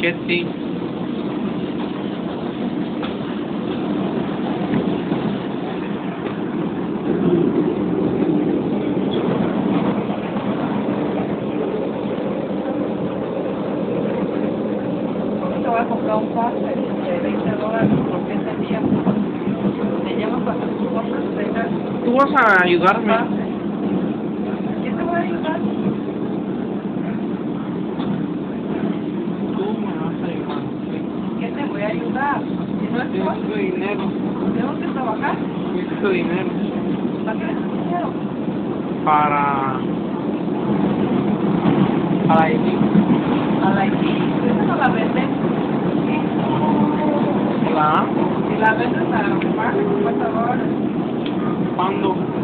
que sí. Te voy a comprar un pase de $20 porque ese día te llevas para hacer tus cosas, tengas Tú vas a ayudarme. pase. ¿Quién te va a ayudar? Tú me vas a ayudar. ¿Qué te voy a ayudar? Si no es Yo fácil, necesito dinero. tengo que trabajar. Necesito dinero. ¿Para qué necesitas dinero? Para Haití. A la Haití, esa no la venden. ¿La? Si la vendes a más de $50. ¿Cuándo?